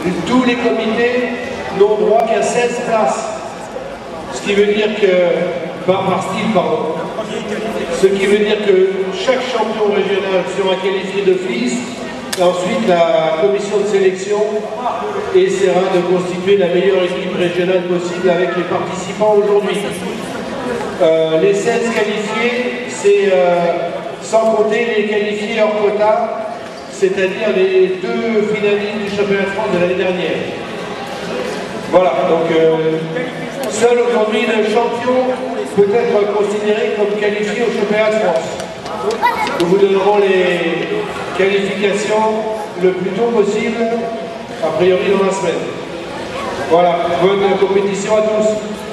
tous les comités n'ont droit qu'à 16 places. Ce qui veut dire que, par style, pardon. Ce qui veut dire que chaque champion régional sera qualifié d'office. Ensuite, la commission de sélection essaiera de constituer la meilleure équipe régionale possible avec les participants aujourd'hui. Les 16 qualifiés, c'est sans compter les qualifiés hors quota, c'est-à-dire les 2 finalistes du championnat de France de l'année dernière. Voilà, donc seul aujourd'hui le champion peut être considéré comme qualifié au championnat de France. Nous vous donnerons les qualifications le plus tôt possible, a priori dans la semaine. Voilà, bonne compétition à tous.